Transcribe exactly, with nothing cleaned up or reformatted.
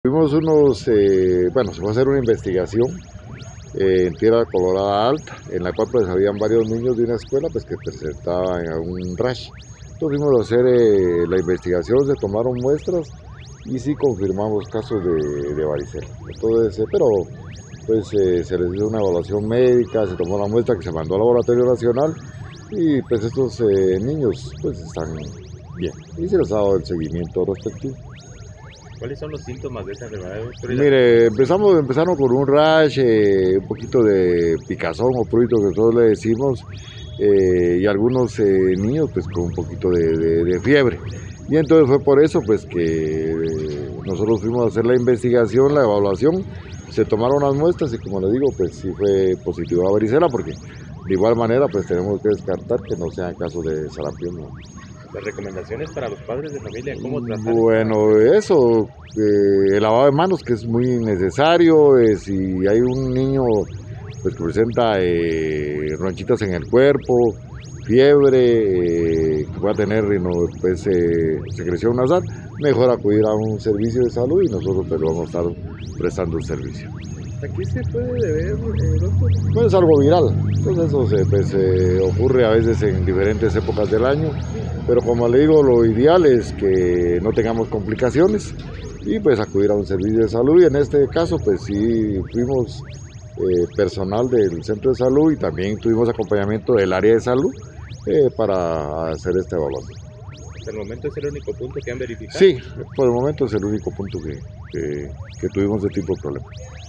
Tuvimos unos, eh, bueno, se fue a hacer una investigación eh, en Tierra Colorada Alta, en la cual pues habían varios niños de una escuela pues que presentaban un rash. Entonces fuimos a hacer eh, la investigación, se tomaron muestras y sí confirmamos casos de, de varicela. Entonces, eh, pero pues eh, se les hizo una evaluación médica, se tomó la muestra que se mandó al Laboratorio Nacional y pues estos eh, niños pues están bien y se les ha dado el seguimiento respectivo. ¿Cuáles son los síntomas de esa enfermedad, doctor? Mire, empezamos, empezaron con un rash, eh, un poquito de picazón o prurito que todos le decimos, eh, y algunos eh, niños pues con un poquito de, de, de fiebre. Y entonces fue por eso pues que eh, nosotros fuimos a hacer la investigación, la evaluación, se tomaron las muestras y como le digo pues sí fue positivo a varicela porque de igual manera pues tenemos que descartar que no sean casos de sarampión, ¿no? Las recomendaciones para los padres de familia, ¿cómo tratar? Bueno, eso, eh, el lavado de manos que es muy necesario, eh, si hay un niño pues, que presenta eh, ronchitas en el cuerpo, fiebre, eh, que pueda tener no, pues, eh, secreción nasal, mejor acudir a un servicio de salud y nosotros pues, vamos a estar prestando el servicio. ¿A qué se puede deber, eh, doctor? Pues es algo viral, entonces eso se, pues, eh, ocurre a veces en diferentes épocas del año, pero como le digo, lo ideal es que no tengamos complicaciones y pues acudir a un servicio de salud y en este caso pues sí fuimos eh, personal del centro de salud y también tuvimos acompañamiento del área de salud eh, para hacer esta evaluación. Hasta el momento es el único punto que han verificado. Sí, por el momento es el único punto que, que, que tuvimos de tipo de problema.